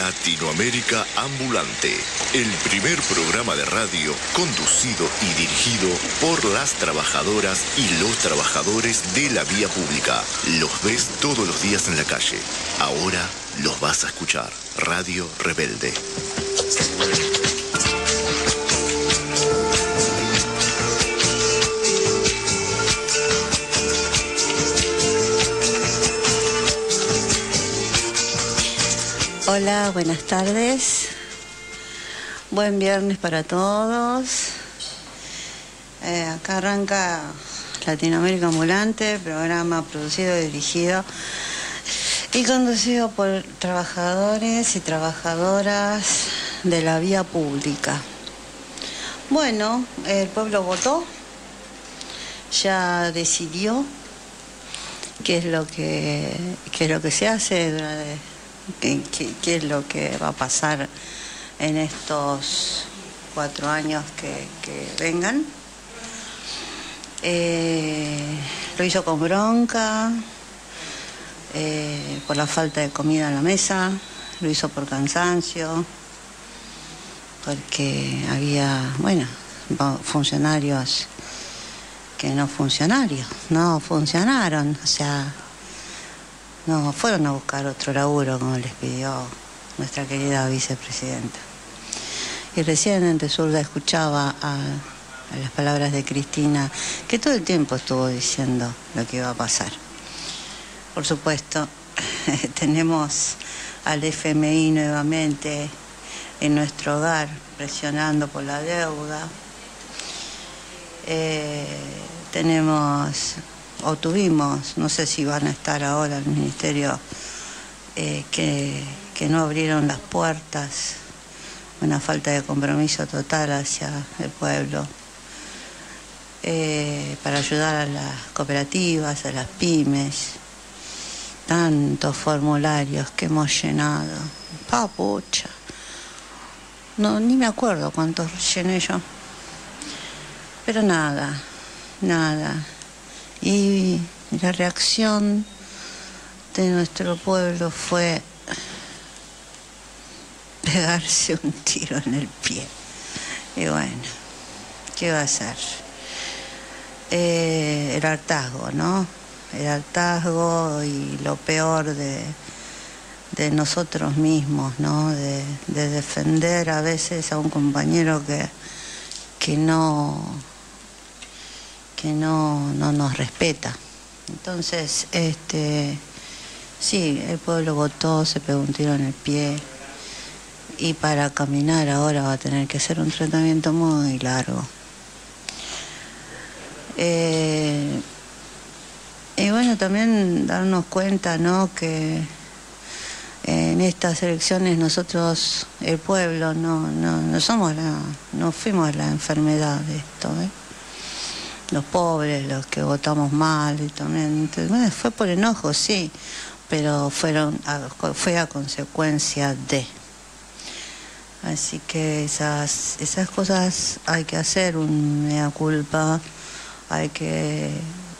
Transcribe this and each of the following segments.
Latinoamérica Ambulante, el primer programa de radio conducido y dirigido por las trabajadoras y los trabajadores de la vía pública. Los ves todos los días en la calle. Ahora los vas a escuchar. Radio Rebelde. Hola, buenas tardes. Buen viernes para todos. Acá arranca Latinoamérica Ambulante, programa producido, dirigido y conducido por trabajadores y trabajadoras de la vía pública. Bueno, el pueblo votó, ya decidió qué es lo que se hace, qué es lo que va a pasar en estos 4 años que vengan. Lo hizo con bronca, por la falta de comida en la mesa, lo hizo por cansancio, porque había, funcionarios que no funcionaron, o sea, no fueron a buscar otro laburo como les pidió nuestra querida vicepresidenta. Y recién en Tesurda escuchaba a las palabras de Cristina, que todo el tiempo estuvo diciendo lo que iba a pasar. Por supuesto, tenemos al FMI nuevamente en nuestro hogar, presionando por la deuda. Tuvimos, no sé si van a estar ahora el ministerio, que no abrieron las puertas, una falta de compromiso total hacia el pueblo, para ayudar a las cooperativas, a las pymes. Tantos formularios que hemos llenado. Pucha. No, ni me acuerdo cuántos llené yo. Pero nada. Y la reacción de nuestro pueblo fue pegarse un tiro en el pie. Y bueno, ¿qué va a hacer? El hartazgo, ¿no? El hartazgo y lo peor de nosotros mismos, ¿no? De defender a veces a un compañero que no nos respeta. Entonces, sí, el pueblo votó, se pegó un tiro en el pie, y para caminar ahora va a tener que hacer un tratamiento muy largo. Y bueno, también darnos cuenta, ¿no?, que en estas elecciones nosotros, el pueblo, no fuimos la enfermedad de esto, ¿eh? Los pobres, los que votamos mal, y también, bueno, fue por enojo, sí, pero fue a consecuencia de. Así que esas cosas hay que hacer un mea culpa, hay que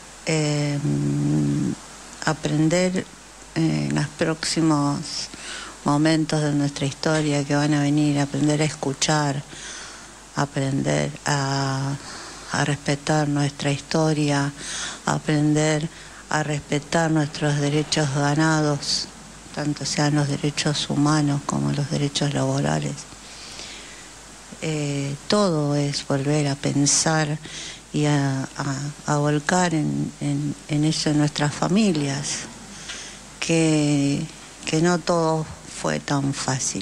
aprender en los próximos momentos de nuestra historia que van a venir, aprender a escuchar, aprender a respetar nuestra historia, aprender a respetar nuestros derechos ganados, tanto sean los derechos humanos como los derechos laborales. Todo es volver a pensar y a volcar en eso en nuestras familias, que no todo fue tan fácil.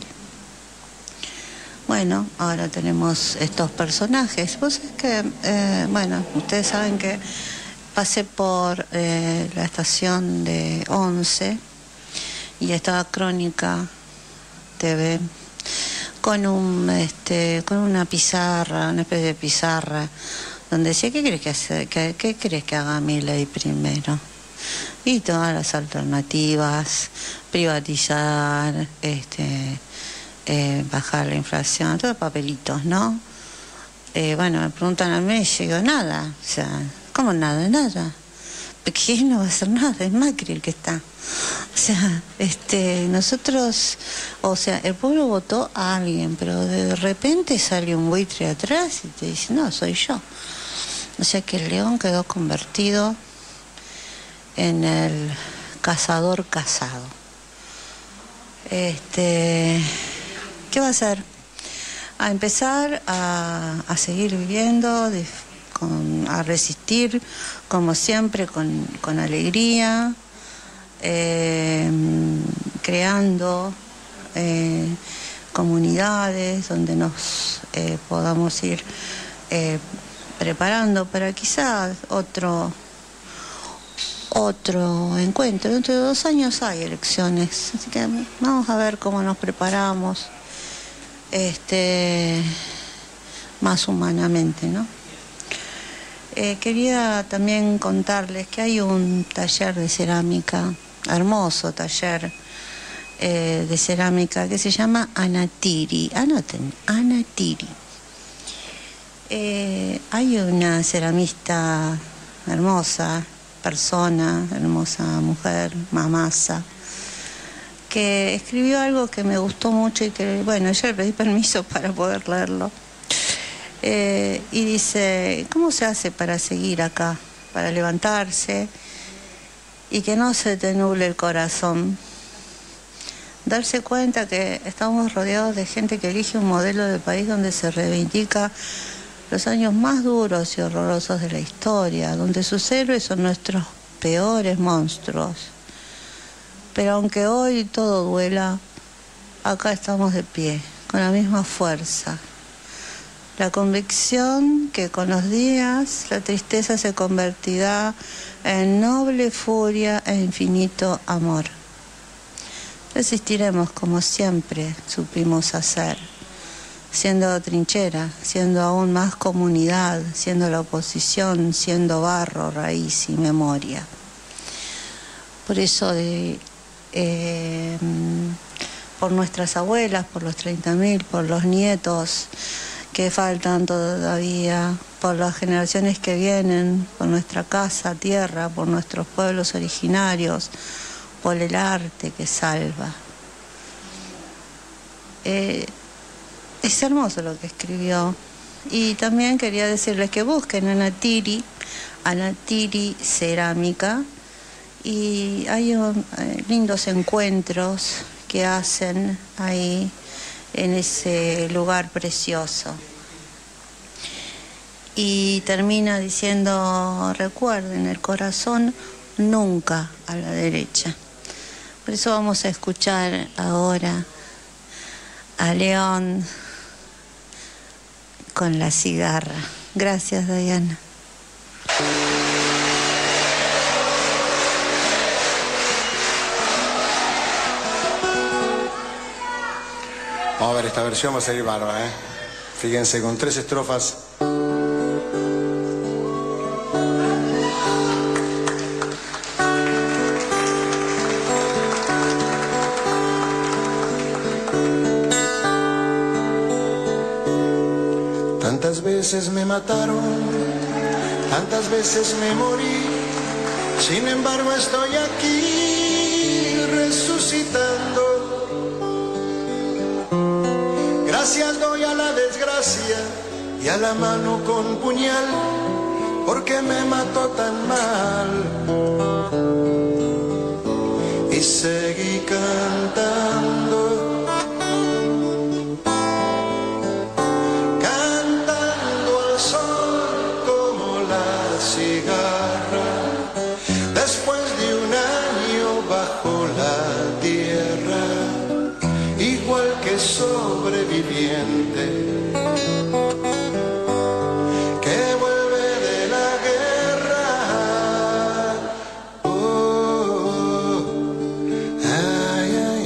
Bueno, ahora tenemos estos personajes. Pues es que, ustedes saben que pasé por la estación de 11 y estaba Crónica TV con una pizarra, una especie de pizarra, donde decía, ¿qué crees que haga Milei primero? Y todas las alternativas, privatizar, bajar la inflación, todos papelitos, ¿no? Me preguntan a mí y yo digo, nada, o sea, ¿cómo nada? ¿Quién no va a hacer nada? Es Macri el que está. O sea, nosotros, o sea, el pueblo votó a alguien, pero de repente sale un buitre atrás y te dice, no, soy yo. O sea que el león quedó convertido en el cazador cazado. ¿Qué va a hacer? A empezar a seguir viviendo, a resistir, como siempre, con alegría, creando comunidades donde nos podamos ir preparando para quizás otro encuentro. Dentro de 2 años hay elecciones, así que vamos a ver cómo nos preparamos más humanamente, ¿no? Quería también contarles que hay un taller de cerámica, hermoso taller de cerámica que se llama Anatiri. Anoten, Anatiri. Hay una ceramista hermosa, persona, hermosa mujer, mamasa, que escribió algo que me gustó mucho y que, bueno, yo le pedí permiso para poder leerlo. Y dice, ¿cómo se hace para seguir acá? Para levantarse y que no se te nuble el corazón. Darse cuenta que estamos rodeados de gente que elige un modelo de país donde se reivindica los años más duros y horrorosos de la historia, donde sus héroes son nuestros peores monstruos. Pero aunque hoy todo duela, acá estamos de pie, con la misma fuerza. La convicción que con los días la tristeza se convertirá en noble furia e infinito amor. Resistiremos como siempre supimos hacer, siendo trinchera, siendo aún más comunidad, siendo la oposición, siendo barro, raíz y memoria. Por eso por nuestras abuelas, por los 30.000, por los nietos que faltan todavía, por las generaciones que vienen, por nuestra casa, tierra, por nuestros pueblos originarios, por el arte que salva. Es hermoso lo que escribió. Y también quería decirles que busquen Anatiri Cerámica, y hay lindos encuentros que hacen ahí en ese lugar precioso. Y termina diciendo, recuerden, el corazón nunca a la derecha. Por eso vamos a escuchar ahora a León con la cigarra. Gracias, Diana. Vamos a ver, esta versión va a salir bárbara, ¿eh? Fíjense, con 3 estrofas. Tantas veces me mataron, tantas veces me morí, sin embargo estoy aquí resucitando. Gracias doy a la desgracia y a la mano con puñal, porque me mató tan mal. Y seguí cantando, cantando al sol como la cigarra, después de un año bajo la tierra, igual que sobreviviente que vuelve de la guerra. Oh, ay, ay,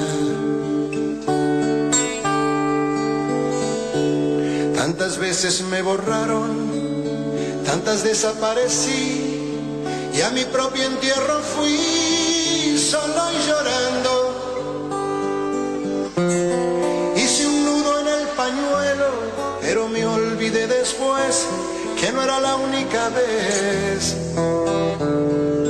ay. Tantas veces me borraron, tantas desaparecí, y a mi propio entierro fui solo y llorando. Pero me olvidé después que no era la única vez.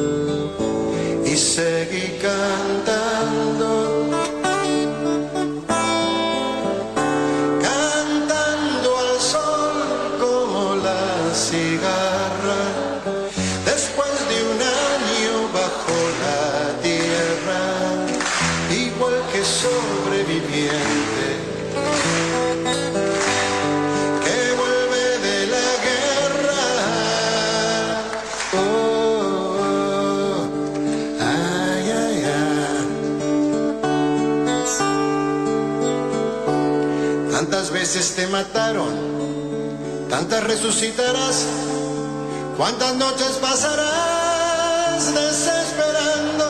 cantando al sol como la cigarra, después de un año bajo la tierra, igual que sobreviviente que vuelve de la guerra. Ay, ay, ay. Tantas veces te mataron, tantas resucitarás, cuántas noches pasarás desesperando,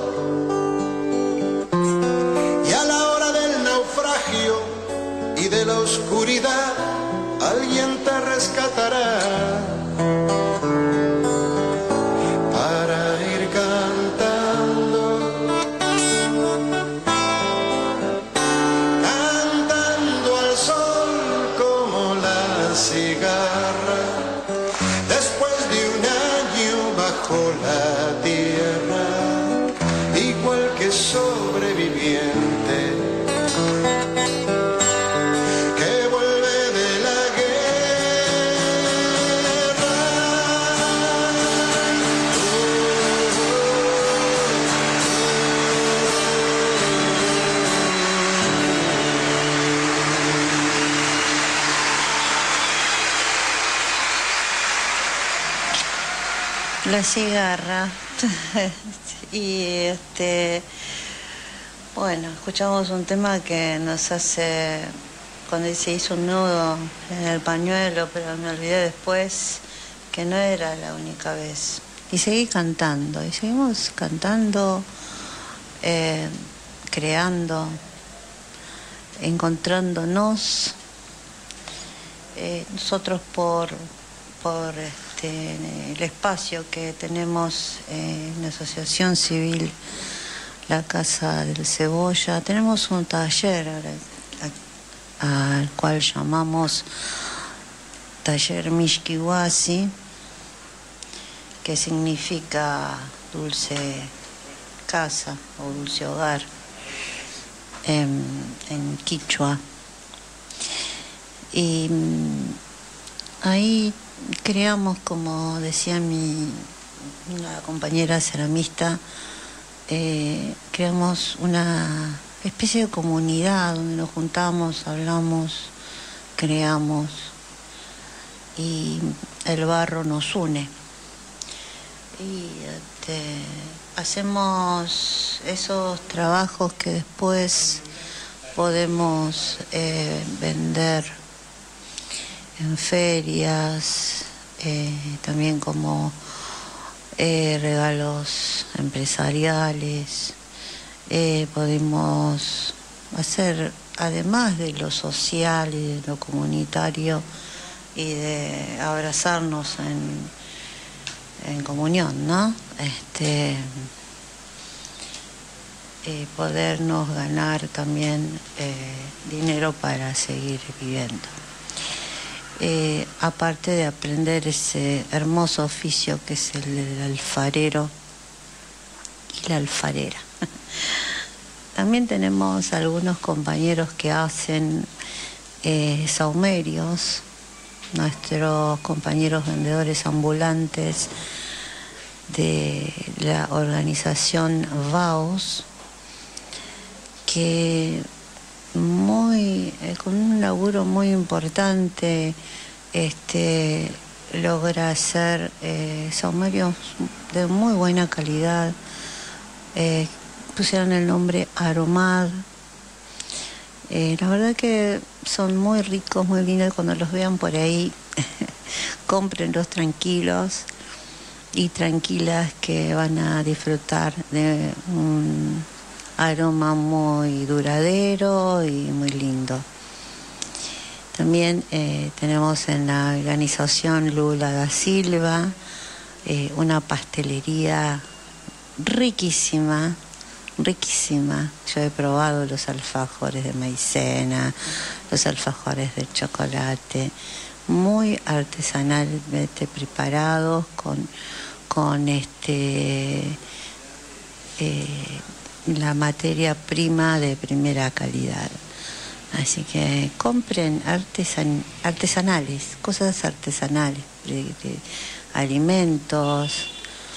y a la hora del naufragio y de la oscuridad alguien te rescatará para ir cantando, cantando al sol como la cigarra, después de un año bajo la tierra, igual que sobreviviente que vuelve de la guerra. La cigarra. Y bueno, escuchamos un tema que nos hace, cuando se hizo un nudo en el pañuelo, pero me olvidé después que no era la única vez. Y seguí cantando, y seguimos cantando, creando, encontrándonos, nosotros por el espacio que tenemos en la Asociación Civil La Casa del Cebolla. Tenemos un taller al cual llamamos Taller Mishkiwasi, que significa dulce casa o dulce hogar en quichua. Y ahí creamos, como decía una compañera ceramista, creamos una especie de comunidad donde nos juntamos, hablamos, creamos, y el barro nos une. Y hacemos esos trabajos que después podemos vender en ferias, también como regalos empresariales. Podemos hacer, además de lo social y de lo comunitario y de abrazarnos en comunión, ¿no? Podernos ganar también dinero para seguir viviendo. Aparte de aprender ese hermoso oficio que es el del alfarero y la alfarera. También tenemos algunos compañeros que hacen saumerios, nuestros compañeros vendedores ambulantes de la organización VAOS, que con un laburo muy importante logra hacer saumerios de muy buena calidad. Pusieron el nombre Aromad. La verdad que son muy ricos, muy lindos. Cuando los vean por ahí, cómprenlos tranquilos y tranquilas, que van a disfrutar de un aroma muy duradero y muy lindo. También tenemos en la organización Lula da Silva una pastelería riquísima. Yo he probado los alfajores de maicena, los alfajores de chocolate, muy artesanalmente preparados con la materia prima de primera calidad. Así que compren artesanales, cosas artesanales, de alimentos,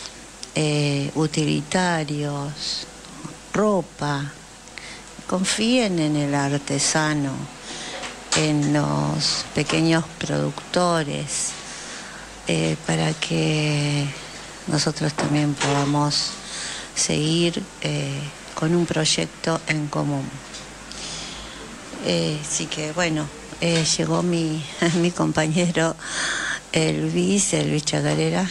utilitarios, ropa. Confíen en el artesano, en los pequeños productores, para que nosotros también podamos seguir con un proyecto en común. Así que bueno, llegó mi compañero Luis Chacarera.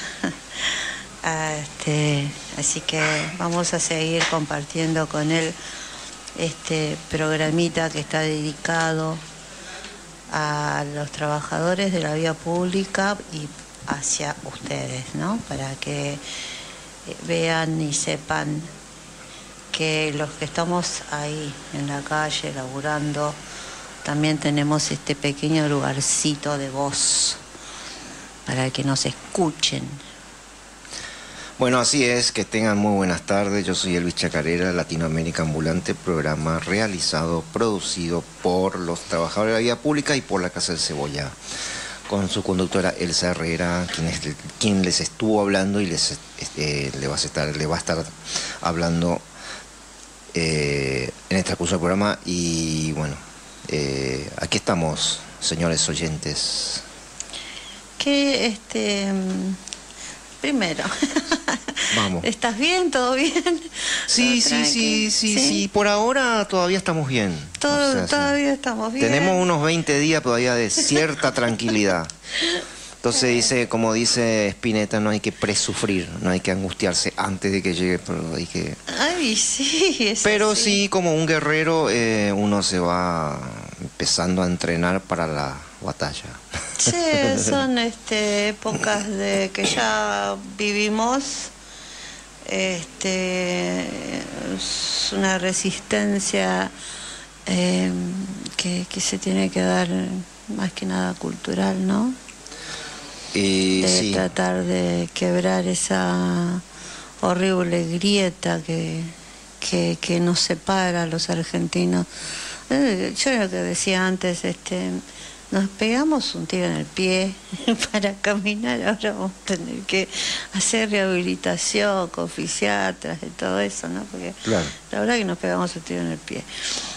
Así que vamos a seguir compartiendo con él este programita que está dedicado a los trabajadores de la vía pública y hacia ustedes, ¿no? Para que vean y sepan que los que estamos ahí en la calle laburando también tenemos este pequeño lugarcito de voz para que nos escuchen. Bueno, así es, que tengan muy buenas tardes. Yo soy Luis Chacarera, Latinoamérica Ambulante, programa realizado, producido por los trabajadores de la vía pública y por la Casa del Cebolla, con su conductora Elsa Herrera, quien les estuvo hablando y le va a estar hablando en el transcurso del programa. Y bueno, aquí estamos, señores oyentes. Primero, vamos. ¿Estás bien? ¿Todo bien? Sí, por ahora todavía estamos bien. Todavía estamos bien. Tenemos unos 20 días todavía de cierta tranquilidad. Entonces como dice Spinetta, no hay que presufrir, no hay que angustiarse antes de que llegue, pero hay que... Ay, sí, pero sí, como un guerrero, uno se va empezando a entrenar para la batalla. Sí, son épocas de que ya vivimos. Es una resistencia que se tiene que dar más que nada cultural, ¿no? Sí. Tratar de quebrar esa horrible grieta que nos separa a los argentinos. Yo lo que decía antes, nos pegamos un tiro en el pie para caminar. Ahora vamos a tener que hacer rehabilitación con fisiatras y todo eso, ¿no? Porque claro, la verdad que nos pegamos un tiro en el pie.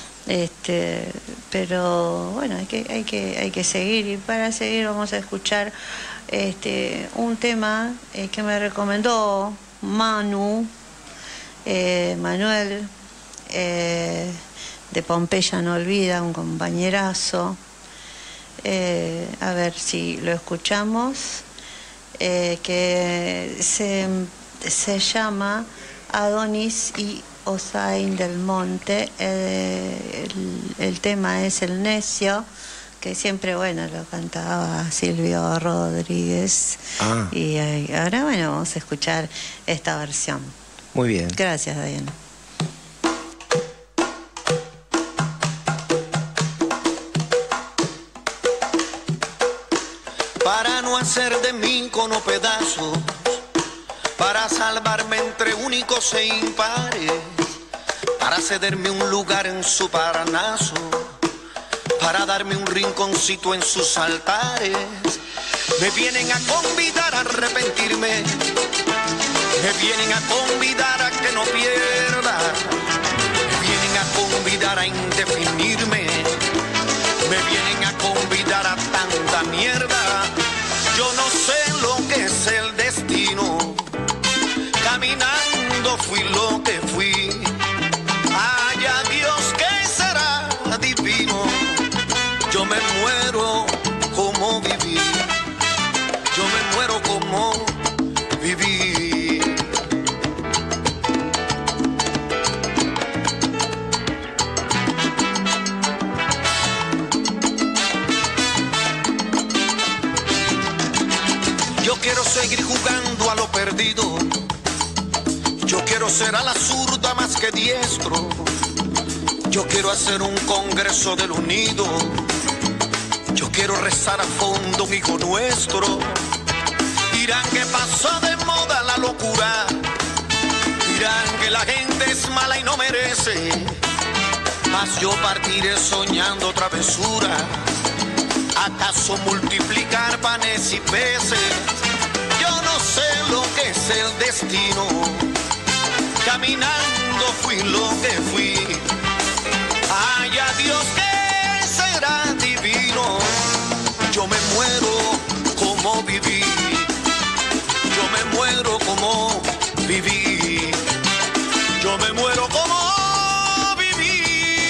Pero bueno, hay que seguir, y para seguir vamos a escuchar un tema que me recomendó Manuel de Pompeya No Olvida, un compañerazo. A ver si lo escuchamos, que se llama Adonis y Osain del Monte. El tema es El Necio, que siempre, bueno, lo cantaba Silvio Rodríguez. Y ahora, bueno, vamos a escuchar esta versión. Muy bien. Gracias, Diana. Para no hacer de mí cono pedazos, para salvarme entre únicos e impares, para cederme un lugar en su Parnaso, para darme un rinconcito en sus altares. Me vienen a convidar a arrepentirme, me vienen a convidar a que no pierda, me vienen a convidar a indefinirme, me vienen a convidar a tanta mierda. Yo no sé lo que es el destino, caminando fui lo que fui. Haya Dios que será divino. Yo me muero como viví, yo me muero como viví. Yo quiero seguir jugando a lo perdido, yo quiero ser a la zurda más que diestro, yo quiero hacer un congreso del unido, yo quiero rezar a fondo un hijo nuestro. Dirán que pasó de moda la locura, Dirán que la gente es mala y no merece, mas yo partiré soñando travesuras. ¿Acaso multiplicar panes y peces? Yo no sé lo que es el destino. Caminando fui lo que fui. Ay, adiós, que será divino. Yo me muero como viví. Yo me muero como viví. Yo me muero como viví.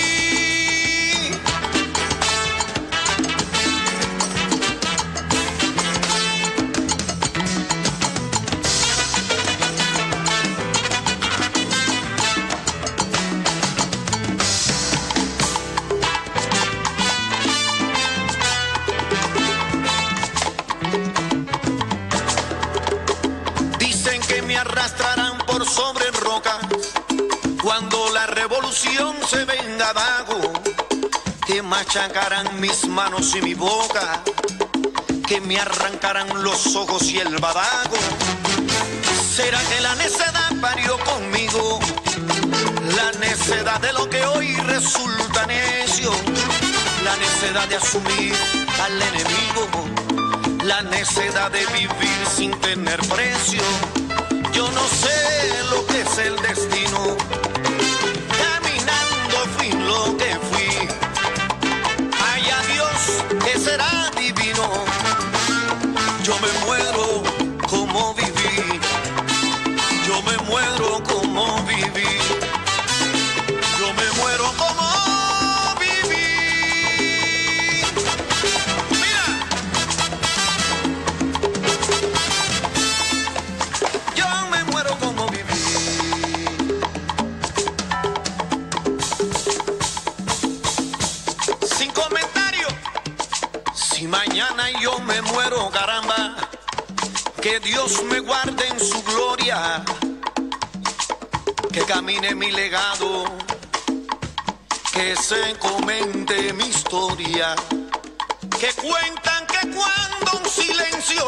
Dicen que me arrastrarán por sobre rocas cuando la revolución se venga abajo, que machacarán mis manos y mi boca, que me arrancarán los ojos y el badago. ¿Será que la necedad parió conmigo? La necedad de lo que hoy resulta necio, la necedad de asumir al enemigo, la necedad de vivir sin tener precio. Yo no sé lo que es el destino. Caminando fui lo que fui. Ay, adiós, que será divino. Yo me muero como viví. Yo me muero como viví. Yo me muero como viví. Mira. Yo me muero como viví. Sin comentario. Si mañana yo me muero, caramba, que Dios me guarde en su gloria, que camine mi legado, que se comente mi historia, que cuentan que cuando un silencio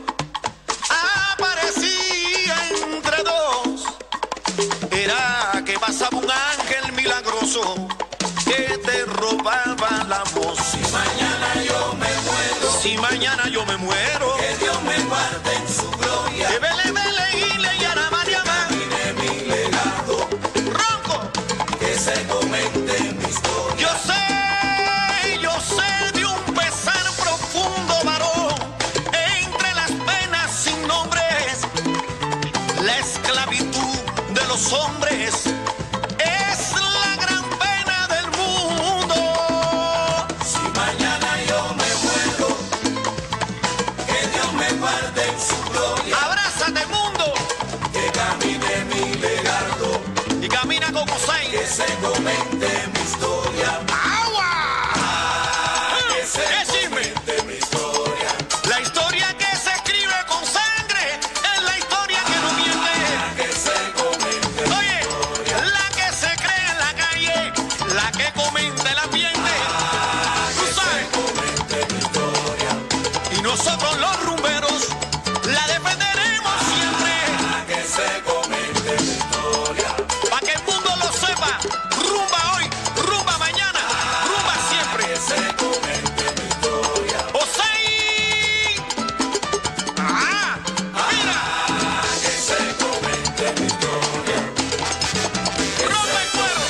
aparecía entre dos, era que pasaba un ángel milagroso que te robaba la voz. Si mañana yo me muero, si mañana yo me muero, que Dios me guarde en su gloria, que vele, vele, y le llama María, camine mi legado, ronco, que se comente mi historia. Yo sé de un pesar profundo, varón, entre las penas sin nombres, la esclavitud de los hombres es la gran pena del mundo. Si mañana yo me muero, que Dios me guarde en su gloria. Abrázate, mundo, que camine mi legado y camina como Sainz, que se comente mi historia. ¡Agua! Que se comente mi historia. La historia que se escribe con sangre es la historia que no miente. Que se comente mi historia. Oye, la que se cree en la calle, la que comenta el ambiente. Tú sabes. Que se comente mi historia. Y nosotros los rumberos la defenderemos siempre. Que se comente mi historia. Pa' que el mundo lo sepa. Rumba hoy, rumba mañana, rumba siempre. Que se comente mi historia. ¡Osei! ¡Ah! ¡Mira! Que se comente mi historia. ¡Rompe el cuero!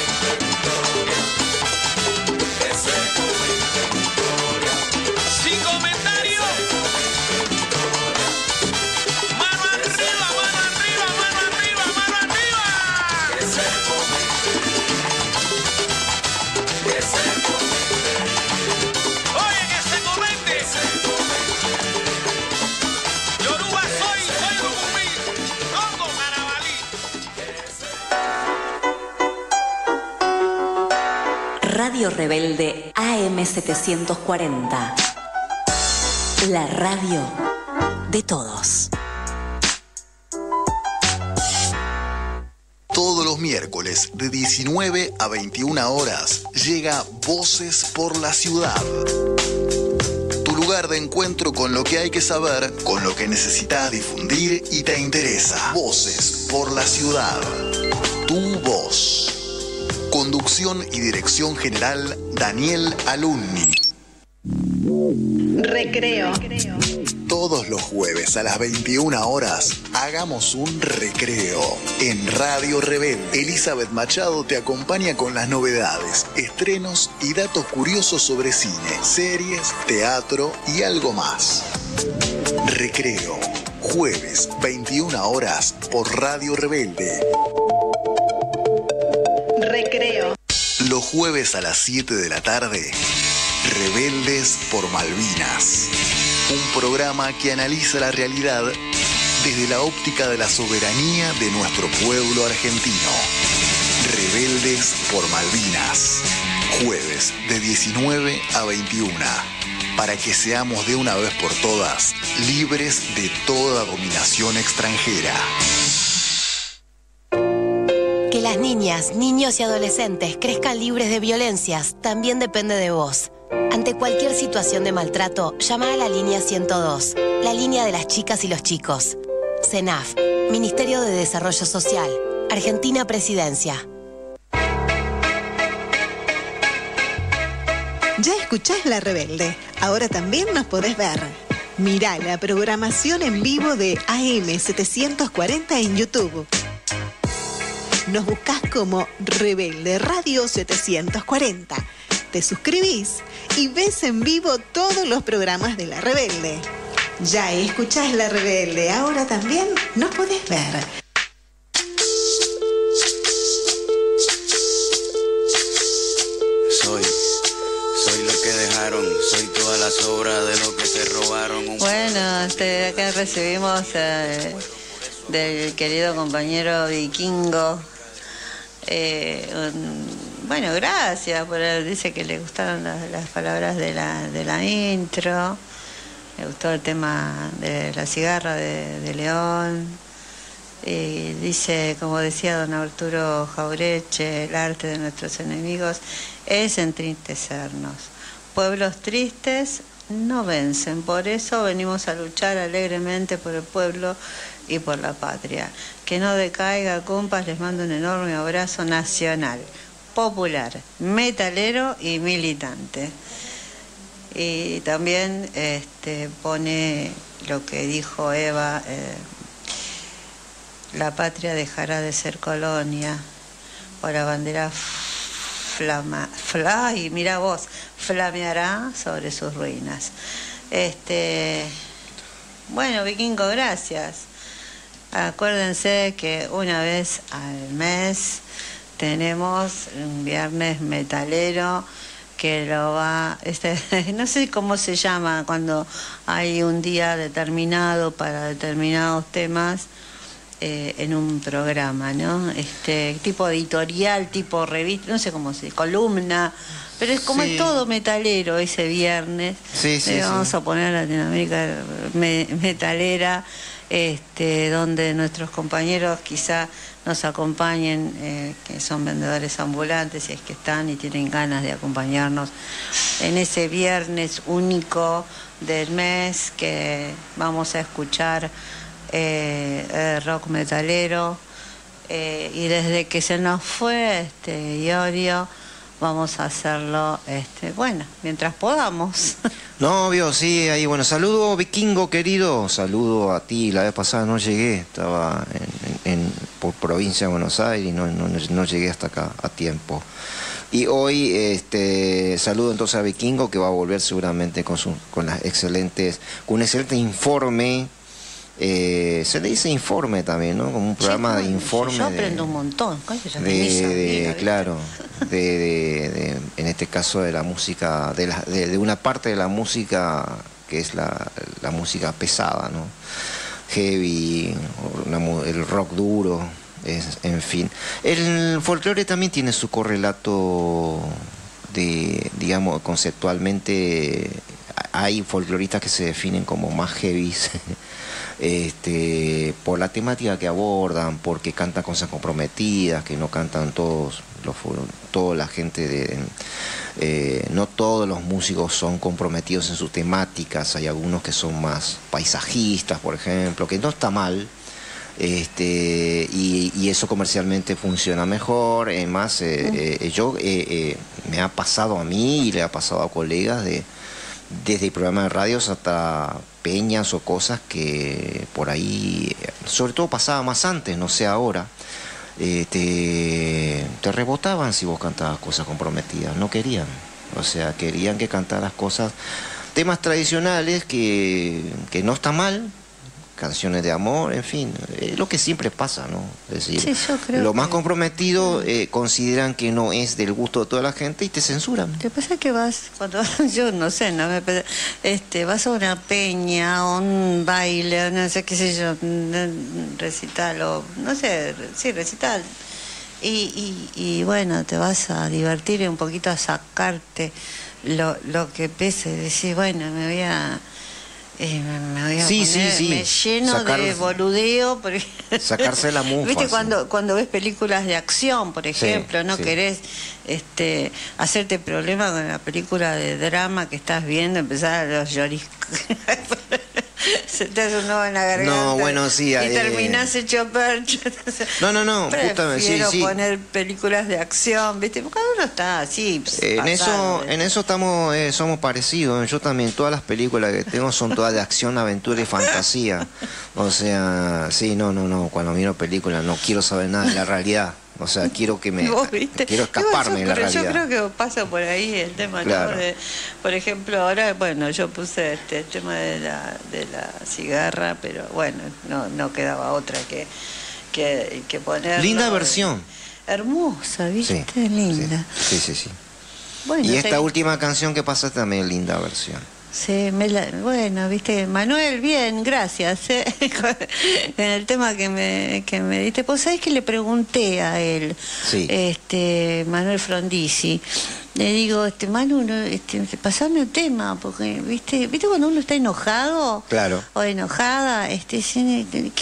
Que se comente mi historia. Sin comentario. Mano arriba, mano arriba, mano arriba, mano arriba. Que se comente. Que se comente. Oye, que se comente. Yoruba soy Rucumbí, Congo, Marabalí. Radio Rebelde AM740. La radio de todos. Todos los miércoles de 19 a 21 horas llega Voces por la Ciudad. Tu lugar de encuentro con lo que hay que saber, con lo que necesitas difundir y te interesa. Voces por la Ciudad. Tu voz. Conducción y dirección general, Daniel Alunni. Recreo. Todos los jueves a las 21 horas, hagamos un recreo. En Radio Rebelde, Elizabeth Machado te acompaña con las novedades, estrenos y datos curiosos sobre cine, series, teatro y algo más. Recreo, jueves, 21 horas, por Radio Rebelde. Recreo. Los jueves a las 7 de la tarde, Rebeldes por Malvinas. Un programa que analiza la realidad desde la óptica de la soberanía de nuestro pueblo argentino. Rebeldes por Malvinas. Jueves de 19 a 21. Para que seamos de una vez por todas libres de toda dominación extranjera. Que las niñas, niños y adolescentes crezcan libres de violencias también depende de vos. Ante cualquier situación de maltrato, llama a la línea 102, la línea de las chicas y los chicos. CENAF, Ministerio de Desarrollo Social, Argentina Presidencia. Ya escuchás La Rebelde, ahora también nos podés ver. Mirá la programación en vivo de AM740 en YouTube. Nos buscás como Rebelde Radio 740. Te suscribís y ves en vivo todos los programas de La Rebelde. Ya escuchás La Rebelde, ahora también nos podés ver. Soy lo que dejaron, soy todas las obras de lo que te robaron. Bueno, acá recibimos del querido compañero Vikingo. Bueno, gracias por él. Dice que le gustaron las palabras de la intro. Le gustó el tema de la cigarra de León. Y dice, como decía don Arturo Jaureche, el arte de nuestros enemigos es entristecernos. Pueblos tristes no vencen, por eso venimos a luchar alegremente por el pueblo y por la patria. Que no decaiga, compas, les mando un enorme abrazo nacional, popular, metalero y militante. Y también pone lo que dijo Eva, la patria dejará de ser colonia, o la bandera flameará sobre sus ruinas. Bueno, Vikingo, gracias. Acuérdense que una vez al mes tenemos un viernes metalero que lo va, no sé cómo se llama cuando hay un día determinado para determinados temas en un programa, ¿no? Tipo editorial, tipo revista, no sé cómo se dice, columna, pero es como es todo metalero ese viernes. Vamos a poner Latinoamérica metalera, donde nuestros compañeros quizá nos acompañen, que son vendedores ambulantes, si es que están y tienen ganas de acompañarnos en ese viernes único del mes que vamos a escuchar rock metalero, y desde que se nos fue Iorio vamos a hacerlo mientras podamos. No, obvio, sí, ahí, bueno, saludo Vikingo querido, saludo a ti. La vez pasada no llegué, estaba por provincia de Buenos Aires y no llegué hasta acá a tiempo. Y hoy saludo entonces a Vikingo, que va a volver seguramente con un excelente informe. Se le dice informe también, ¿no? Como un programa de informe. Yo aprendo un montón. Claro, en este caso de la música, de una parte de la música que es la música pesada, ¿no? Heavy, el rock duro, en fin. El folclore también tiene su correlato digamos, conceptualmente. Hay folcloristas que se definen como más heavies. Por la temática que abordan, porque cantan cosas comprometidas, que no cantan toda la gente no todos los músicos son comprometidos en sus temáticas. Hay algunos que son más paisajistas, por ejemplo, que no está mal, y eso comercialmente funciona mejor. Además, me ha pasado a mí y le ha pasado a colegas desde el programa de radios hasta peñas o cosas que por ahí, sobre todo pasaba más antes, no sé ahora, te rebotaban si vos cantabas cosas comprometidas, no querían. O sea, querían que cantaras cosas, temas tradicionales que no está mal, canciones de amor, en fin, lo que siempre pasa, ¿no? Es decir, sí, yo creo lo más comprometido consideran que no es del gusto de toda la gente y te censuran. Lo que pasa es que cuando yo no sé, vas a una peña, a un baile, no sé qué sé yo, un recital, o no sé, sí, recital. Y bueno, te vas a divertir y un poquito a sacarte lo que pese, decir, bueno, me voy a sí, poner, sí. me lleno de boludeo, porque sacarse la mufa. ¿Viste? Cuando ves películas de acción, por ejemplo, no querés hacerte problema con la película de drama que estás viendo, empezar a los lloriscos. Se te hace un nudo en la garganta. No, bueno, sí. Y terminás hecho percho. No, prefiero sí. poner películas de acción, ¿viste? Porque uno está así. En eso estamos, somos parecidos. Yo también, todas las películas que tengo son todas de acción, aventura y fantasía. O sea, sí, no. Cuando miro películas no quiero saber nada de la realidad. O sea, quiero escaparme de la realidad. Yo creo que pasa por ahí el tema, claro. ¿no? Por ejemplo, ahora, bueno, yo puse el tema de la cigarra, pero bueno, no quedaba otra que ponerlo. Linda versión. Hermosa, ¿viste? Sí, linda. Sí. Bueno, y esta última canción que pasa también linda versión. Sí, bueno, viste, Manuel, bien, gracias. En el tema que me diste, pues sabés que le pregunté a él, sí. Manuel Frondizi, le digo, Manu, pasame un tema, porque viste cuando uno está enojado, claro, o enojada, ¿qué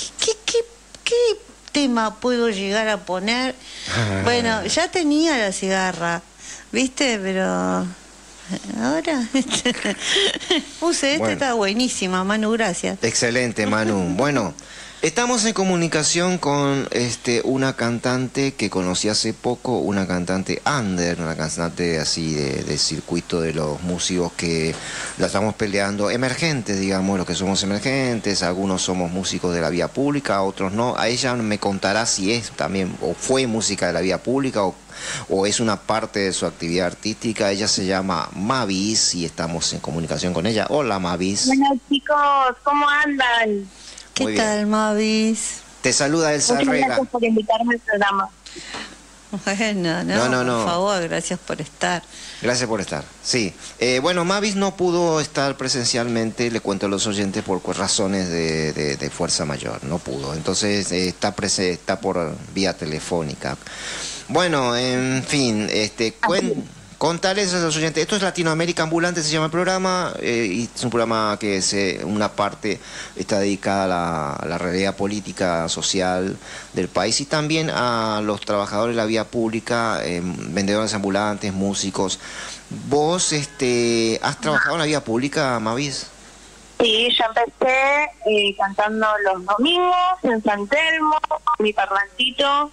tema puedo llegar a poner? Bueno, ya tenía la cigarra, viste, pero ahora puse está buenísima, Manu, gracias. Excelente, Manu. Bueno, estamos en comunicación con una cantante que conocí hace poco, una cantante under, una cantante así de circuito de los músicos que la estamos peleando, emergentes, digamos, los que somos emergentes, algunos somos músicos de la vía pública, otros no. A ella me contará si es también, o fue música de la vía pública, o es una parte de su actividad artística. Ella se llama Mavis y estamos en comunicación con ella. Hola, Mavis. Bueno, chicos, ¿cómo andan? ¿Qué tal, Mavis? Te saluda Elsa Herrera. Muchas gracias por invitarme al programa. Bueno, no, por favor, gracias por estar. Gracias por estar, sí. Bueno, Mavis no pudo estar presencialmente, le cuento a los oyentes, por razones de fuerza mayor, no pudo. Entonces está por vía telefónica. Bueno, en fin, contarles a los oyentes, esto es Latinoamérica Ambulante, se llama el programa, y es un programa que una parte está dedicada a la realidad política, social del país y también a los trabajadores de la vía pública, vendedores ambulantes, músicos. ¿Vos has trabajado en la vía pública, Mavis? Sí, yo empecé cantando los domingos en San Telmo, mi parlantito,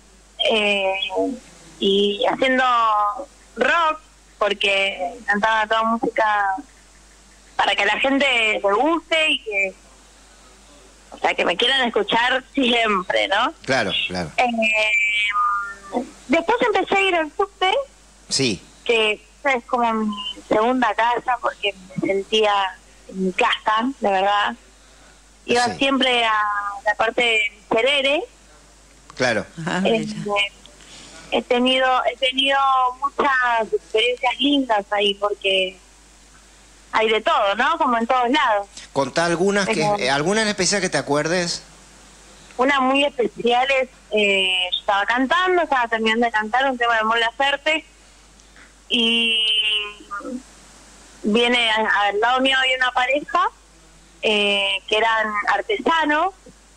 y haciendo rock, porque cantaba toda música para que la gente le guste y que me quieran escuchar siempre, ¿no? Claro. Después empecé a ir al subte, sí, que es como mi segunda casa, porque me sentía en mi casa, de verdad. Iba siempre a la parte de Cerere. Claro. He tenido muchas experiencias lindas ahí, porque hay de todo, ¿no? Como en todos lados. Contá alguna en especial que te acuerdes. Una muy especial es, yo estaba terminando de cantar un tema de Mon Laferte, y viene al lado mío había una pareja que eran artesanos,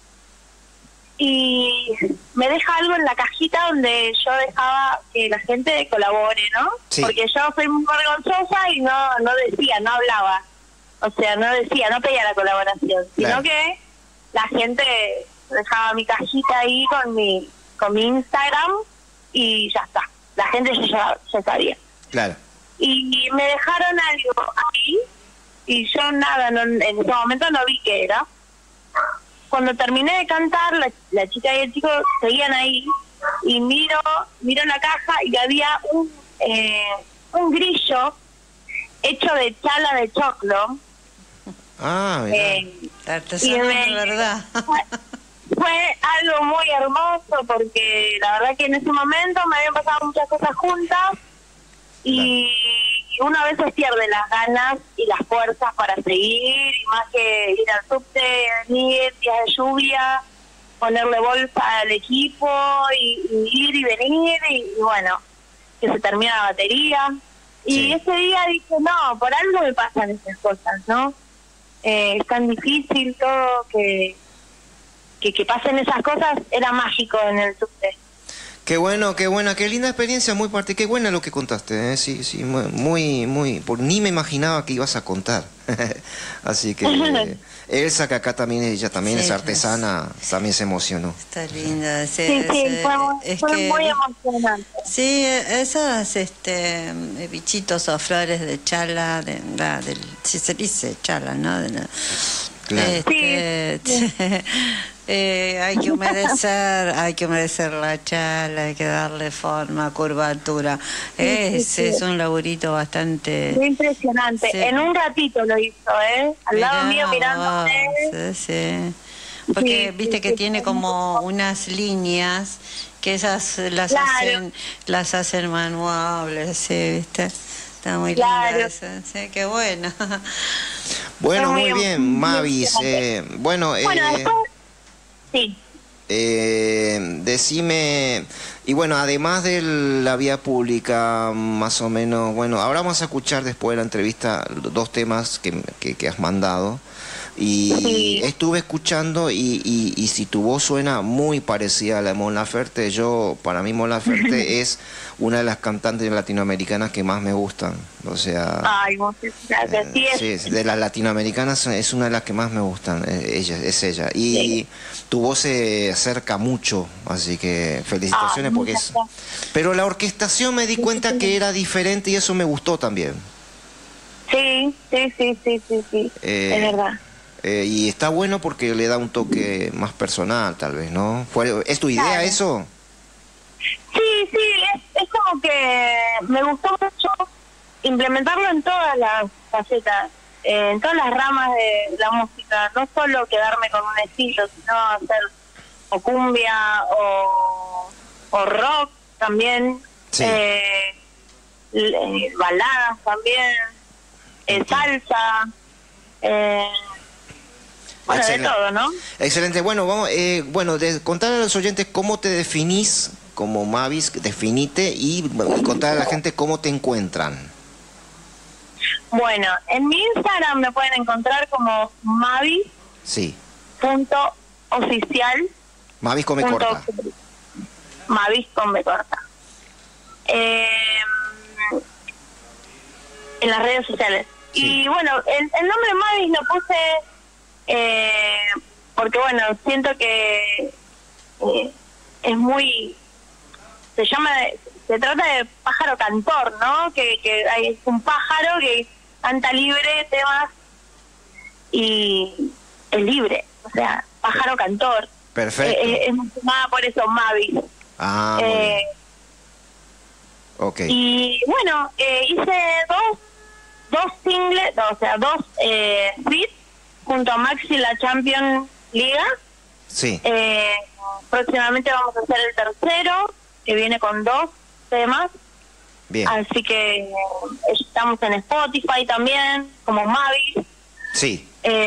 y me deja algo en la cajita donde yo dejaba que la gente colabore, ¿no? Sí. Porque yo soy muy vergonzosa y no decía, no hablaba. O sea, no pedía la colaboración, claro, sino que la gente dejaba mi cajita ahí con mi Instagram y ya está. La gente ya sabía. Claro. Y me dejaron algo ahí y yo nada, en ese momento no vi qué era. Cuando terminé de cantar, la chica y el chico seguían ahí y miro la caja y había un grillo hecho de chala de choclo. Ah, mira. Artesano de verdad. Fue algo muy hermoso porque la verdad que en ese momento me habían pasado muchas cosas juntas y uno a veces pierde las ganas y las fuerzas para seguir, y más que ir al subte, venir, días de lluvia, ponerle bolsa al equipo y ir y venir y bueno, que se termina la batería. Y ese día dije, no, por algo me pasan esas cosas, ¿no? Es tan difícil todo que pasen esas cosas, era mágico en el subte. Qué bueno, qué linda experiencia, muy particular, qué buena lo que contaste, ¿eh? Sí, muy, ni me imaginaba que ibas a contar. Así que Elsa, que acá también, ella también es artesana, también se emocionó. Está linda. Sí, fue muy emocionante. Sí, esos bichitos o flores de chala, si se dice chala, ¿no? Claro. Hay que humedecer la chala, hay que darle forma, curvatura. Es un laburito bastante... Muy impresionante. Sí. En un ratito lo hizo, al lado mío mirándome. Sí. Porque viste que tiene como unas líneas que esas las hacen manuables, ¿sí? ¿Viste? Está muy linda eso, sí, qué bueno. Bueno, muy bien, Mavis. Bueno, después, sí. Decime, y bueno, además de la vía pública, más o menos, bueno, ahora vamos a escuchar después de la entrevista 2 temas que has mandado. Y estuve escuchando y si tu voz suena muy parecida a la de Mon Laferte, para mí Mon Laferte es una de las cantantes latinoamericanas que más me gustan. O sea, ay, gracias. Sí, de las latinoamericanas es una de las que más me gustan, es ella. Y tu voz se acerca mucho, así que felicitaciones porque es... Pero la orquestación me di cuenta que era diferente y eso me gustó también. Sí, es verdad. Y está bueno porque le da un toque más personal, tal vez, ¿no? ¿Es tu idea eso? Sí, es como que me gustó mucho implementarlo en todas las facetas, en todas las ramas de la música, no solo quedarme con un estilo, sino hacer o cumbia o rock también, baladas también, salsa, bueno, excelente. De todo, ¿no? Excelente. Bueno, vamos, contar a los oyentes cómo te definís como Mavis, definite y contar a la gente cómo te encuentran. Bueno, en mi Instagram me pueden encontrar como Mavis. Sí. .oficial. Mavis con B corta. Mavis con B corta. En las redes sociales. Sí. Y bueno, el nombre Mavis lo puse porque bueno, siento que es muy... Se trata de pájaro cantor, ¿no? Que es un pájaro que canta libre temas y es libre, o sea, pájaro cantor. Perfecto. Es más por eso Mavis. Ah, muy bien. Okay. Y bueno, hice dos singles, o sea, 2 feats junto a Maxi la Champions Liga. Sí. Próximamente vamos a hacer el tercero, que viene con 2 temas. Bien. Así que estamos en Spotify también, como Mavis. Sí.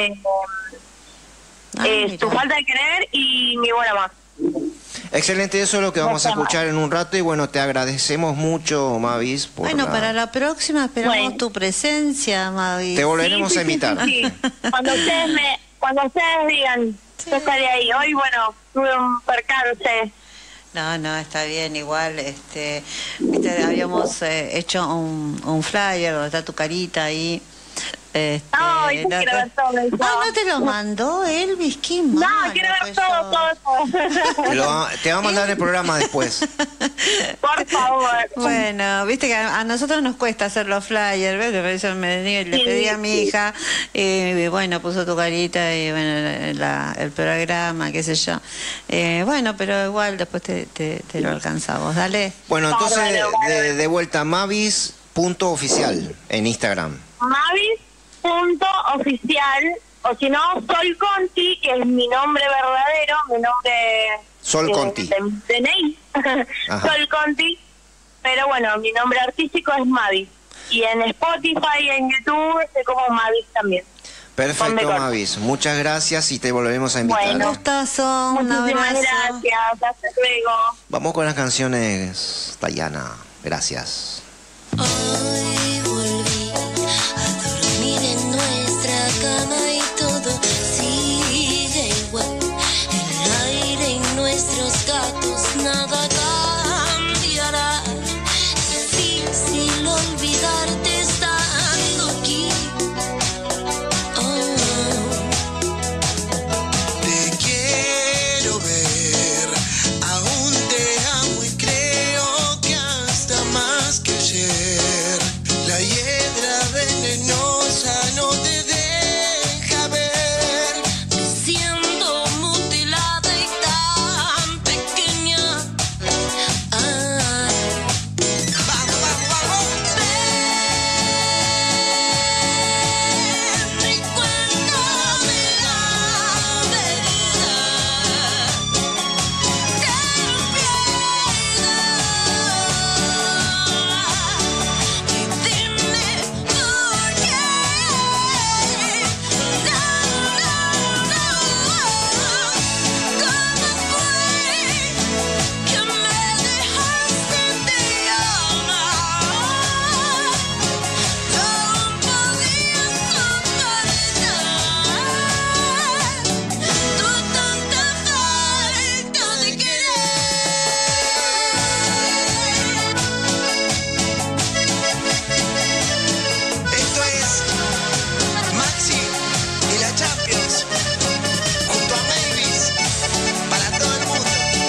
Tu falta de querer y Mi buena más. Excelente, eso es lo que vamos a escuchar en un rato y bueno, te agradecemos mucho, Mavis. Para la próxima esperamos tu presencia, Mavis. Te volveremos a invitar. Sí. Cuando ustedes digan, yo estaré ahí. Hoy, bueno, tuve un percance. No, está bien, igual, viste, habíamos hecho un flyer donde está tu carita ahí, No, yo quiero ver todo eso. ¿No te lo mandó Elvis? ¿Qué No, malo quiero ver que todo. Te va a mandar el programa después. Por favor. Bueno, viste que a nosotros nos cuesta hacer los flyers, ¿ves? Por eso le pedí a mi hija, y bueno, puso tu carita y bueno, el programa, qué sé yo. Bueno, pero igual después te lo alcanzamos, dale. Bueno, entonces de vuelta, mavis.oficial en Instagram. Mavis.oficial, o si no, Sol Conti, que es mi nombre verdadero, mi nombre Sol Conti. de DNI, Sol Conti, pero bueno, mi nombre artístico es Mavis. Y en Spotify y en YouTube estoy como Mavis también. Perfecto, Mavis. Muchas gracias y te volveremos a invitar. Bueno, gustazo, un muchísimas abrazo. gracias, hasta luego. Vamos con las canciones, Dayana. Gracias. Hoy volví a dormir en nuestra cama y todo sigue igual. El aire y nuestros gatos, nada cambiará. Difícil olvidarte estando aquí. Te quiero ver, aún te amo y creo que hasta más que ayer. La hiedra venenosa no te deja ver. Me siento mutilada y tan pequeña. Vamos, vamos, vamos. Ven y cuéntame la verdad. Ten piedad y dime por qué. ¿Cómo fue que me dejaste de amar? No podía soportar tu tanta falta de Esto es Maxi y la Champions junto a Mavis para todo el mundo.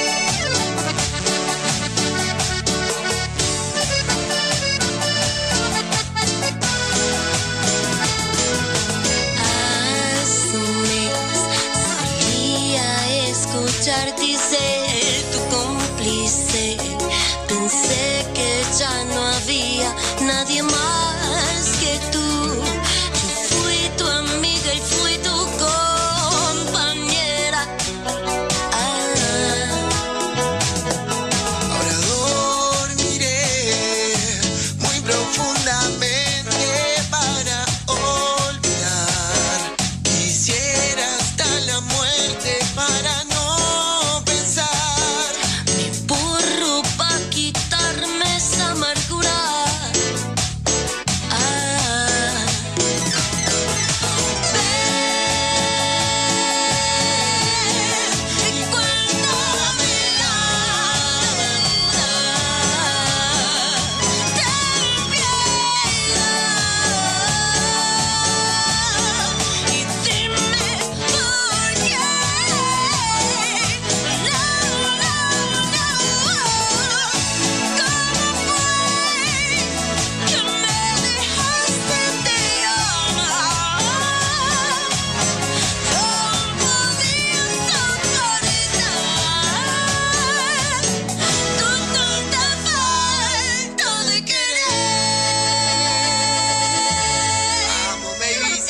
Hace un mes solía escucharte y ser tu cómplice. Pensé que ya no había nadie más que tú. Yo fui tu amiga y fui tu compañera. Ahora dormiré muy profundamente para olvidar. Quisiera hasta la muerte para no pensar. Me borro pa' quitarme esa amargura. Ven y cuéntame la verdad. Ten piedad y dime por qué. ¿Cómo fue que me dejaste de amar? No podía soportar tu tanta falta de querer. Vamos, Mavis.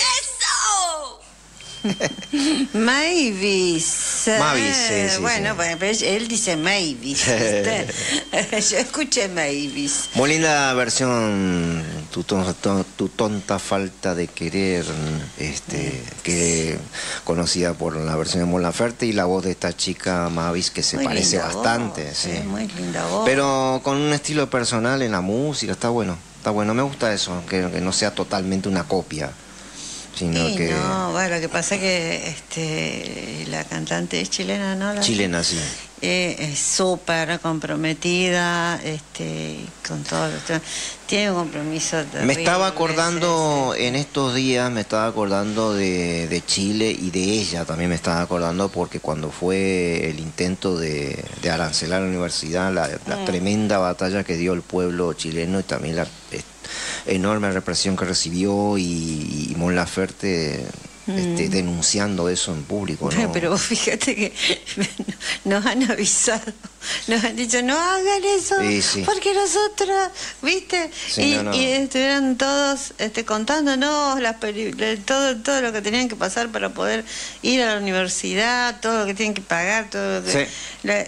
¡Eso! Mavis. Mavis, sí, bueno, sí. bueno, pero él dice Mavis. ¿Viste? Yo escuché Mavis. Muy linda versión, tu tonta falta de querer, que conocida por la versión de Mon Laferte y la voz de esta chica Mavis que se Muy parece linda bastante. voz, Sí. muy linda voz. Pero con un estilo personal en la música, está bueno, me gusta eso, que no sea totalmente una copia, sino Sí, que... no, bueno, lo que pasa es que la cantante es chilena, ¿no? Chilena, sí. es súper comprometida con todo lo que tiene un compromiso terrible. Me estaba acordando en estos días, me estaba acordando de Chile y de ella también me estaba acordando, porque cuando fue el intento de arancelar la universidad, la tremenda batalla que dio el pueblo chileno y también la enorme represión que recibió, y Mon Laferte denunciando eso en público, ¿no? Pero fíjate que nos han avisado, nos han dicho no hagan eso, sí. porque nosotros, ¿viste? Sí, y estuvieron todos contándonos todo lo que tenían que pasar para poder ir a la universidad, todo lo que tienen que pagar, todo lo que,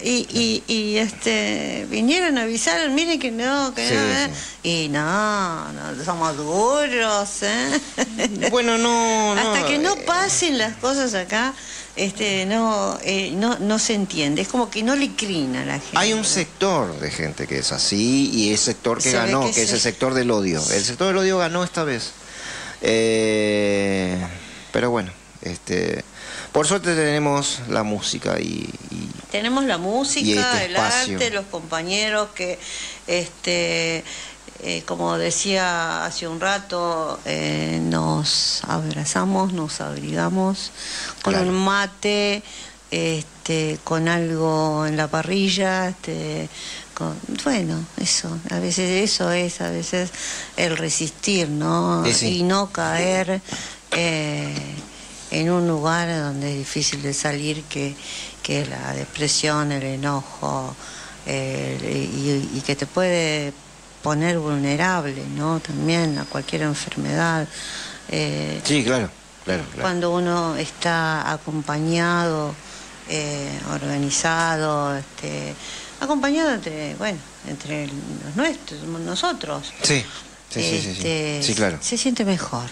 vinieron a avisar, miren que no, y no somos duros, Bueno, no. Hasta que no pasen las cosas acá, no se entiende. Es como que no le creen a la gente. Hay un sector de gente que es así, y el sector que ganó, que es el sector del odio. El sector del odio ganó esta vez. Pero bueno, por suerte tenemos la música y tenemos la música, el espacio. arte, los compañeros que como decía hace un rato, nos abrazamos, nos abrigamos con un mate, con algo en la parrilla, bueno, eso, a veces el resistir, ¿no? Sí. Y no caer en un lugar donde es difícil de salir, que es la depresión, el enojo, y que te puede poner vulnerable, ¿no? También a cualquier enfermedad. Sí, claro. Cuando uno está acompañado, organizado, acompañado entre los nuestros, nosotros. Sí, claro. Se siente mejor.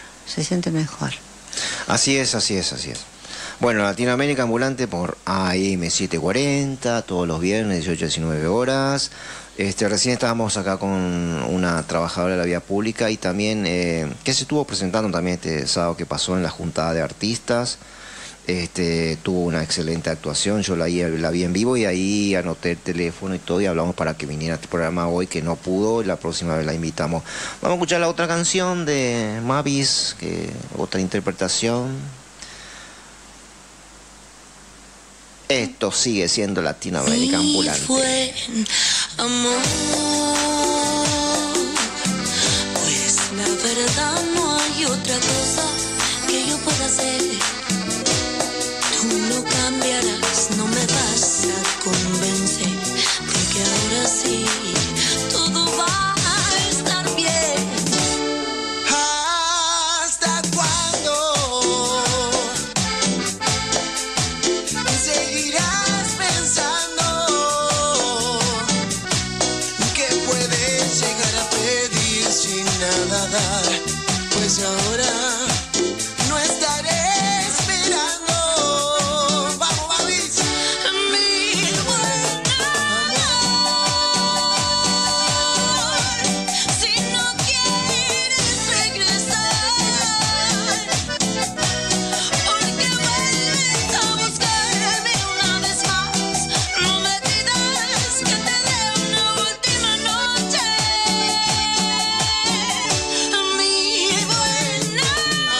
Así es. Bueno, Latinoamérica Ambulante por AM740, todos los viernes, 18 a 19 horas. Recién estábamos acá con una trabajadora de la vía pública y también que se estuvo presentando también este sábado que pasó en la Juntada de Artistas. Tuvo una excelente actuación, yo la vi en vivo y ahí anoté el teléfono y todo y hablamos para que viniera a este programa hoy, que no pudo, y la próxima vez la invitamos. Vamos a escuchar la otra canción de Mavis, otra interpretación. Esto sigue siendo Latinoamérica Ambulante. Fue amor, pues la verdad no hay otra cosa que yo pueda hacer. Tú no cambiarás, no me vas a convencer de que ahora sí todo va a estar bien. ¿Hasta cuándo seguirás pensando que puedes llegar a pedir sin nada dar? Pues ahora no estaré esperando. Vamos, Mavis. Mi buen amor, si no quieres regresar, porque vuelves a buscarme una vez más, no me pidas que te dé una última noche. Mi buen amor.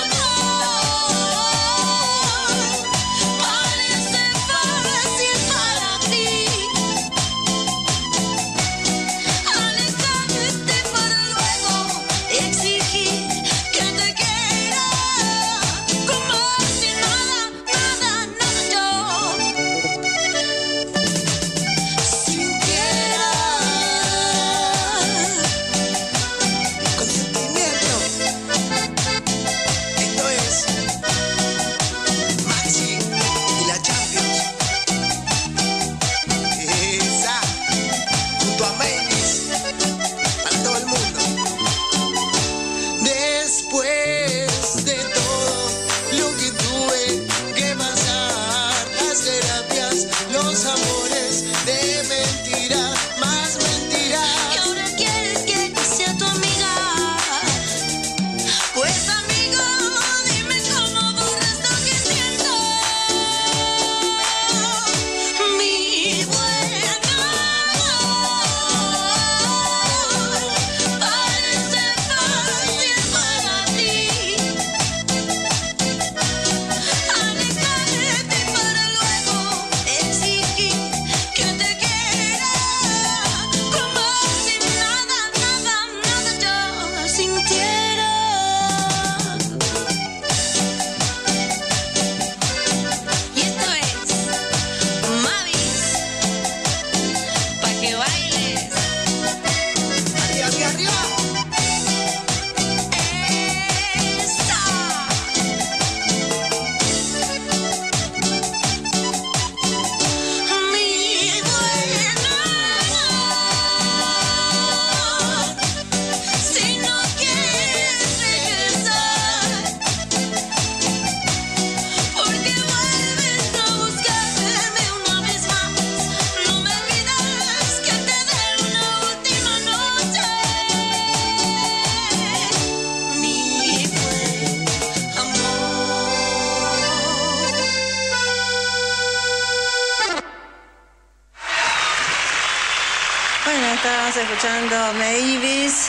escuchando Mavis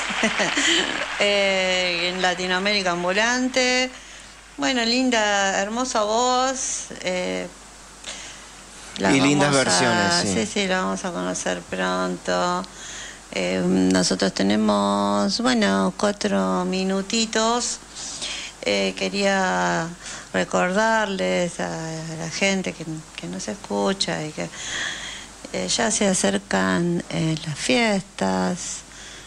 en Latinoamérica Ambulante. Bueno, linda, hermosa voz. Y lindas versiones, sí, la vamos a conocer pronto. Nosotros tenemos, 4 minutitos. Quería recordarles a la gente que nos escucha y que ya se acercan las fiestas,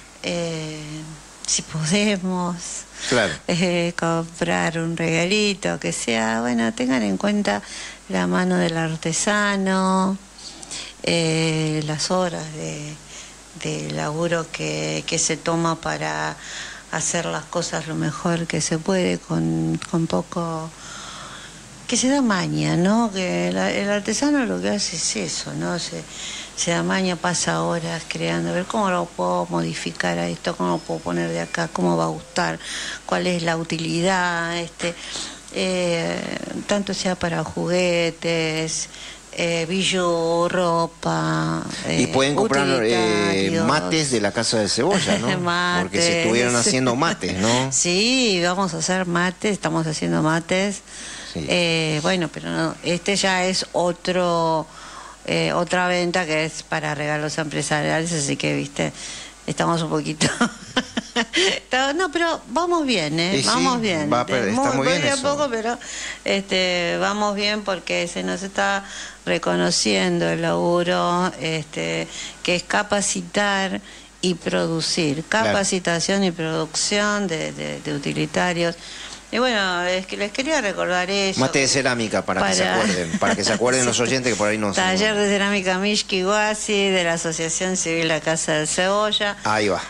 si podemos, claro, comprar un regalito que sea, tengan en cuenta la mano del artesano, las horas de laburo que se toma para hacer las cosas lo mejor que se puede con poco, que se da maña, ¿no? Que el artesano lo que hace es eso, ¿no? Se da maña, pasa horas creando, a ver cómo lo puedo modificar a esto, cómo lo puedo poner de acá, cómo va a gustar, cuál es la utilidad, tanto sea para juguetes, bijú, ropa. Y pueden comprar mates de la Casa de Cebolla, ¿no? Mates. Porque se estuvieron haciendo mates, ¿no? Sí, vamos a hacer mates, estamos haciendo mates. Sí. Pero no, ya es otra venta que es para regalos empresariales, así que, viste, estamos un poquito... No, pero vamos bien, vamos bien. Está muy bien eso. Poco, pero vamos bien porque se nos está reconociendo el laburo, que es capacitar y producir, capacitación y producción de utilitarios. Y bueno, es que les quería recordar eso. Mate de cerámica para que se acuerden los oyentes que por ahí no saben. Taller de cerámica Mishki Guasi de la Asociación Civil La Casa del Cebolla. Ahí va.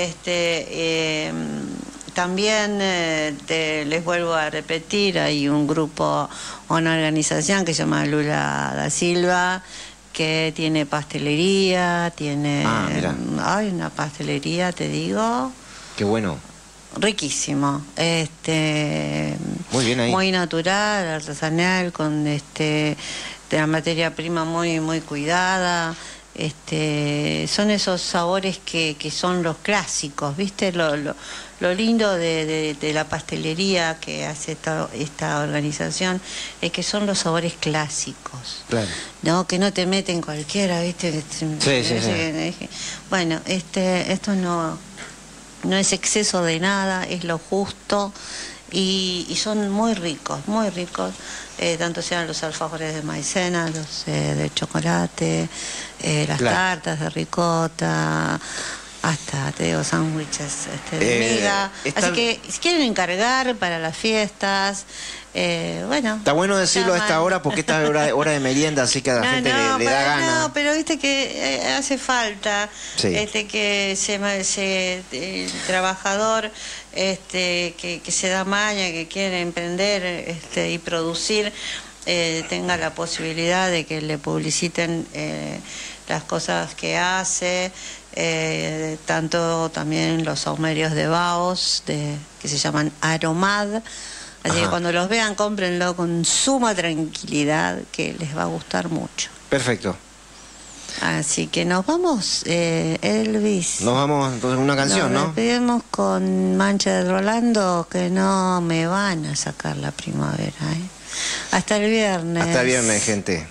También les vuelvo a repetir, hay un grupo, una organización que se llama Lula da Silva, que tiene pastelería, hay una pastelería, te digo. Qué bueno. Riquísimo, muy bien ahí. Muy natural, artesanal, con de la materia prima muy muy cuidada. Son esos sabores que son los clásicos, ¿viste? Lo lindo de la pastelería que hace esta organización es que son los sabores clásicos. Claro. No, que no te meten cualquiera, ¿viste? Sí. Bueno, esto no es exceso de nada, es lo justo y son muy ricos, tanto sean los alfajores de maicena, los de chocolate, las tartas de ricota, hasta, te digo, sándwiches de miga. Así que si quieren encargar para las fiestas, está bueno decirlo a esta hora porque esta es hora de merienda, así que a la gente le da gana. No, pero viste que hace falta que el trabajador que se da maña, que quiere emprender y producir, tenga la posibilidad de que le publiciten las cosas que hace, tanto también los saumerios de Baos, que se llaman Aromad. Así que cuando los vean, cómprenlo con suma tranquilidad, que les va a gustar mucho. Perfecto. Así que nos vamos, Elvis. Nos vamos entonces una canción, ¿no? Nos despedimos con Mancha de Rolando, que no me van a sacar la primavera, Hasta el viernes. Hasta el viernes, gente.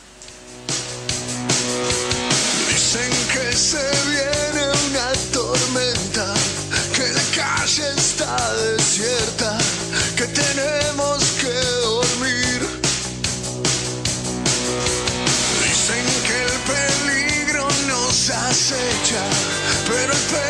Dicen que se viene una tormenta, que la calle está desierta, que tenemos que dormir. Dicen que el peligro nos acecha, pero el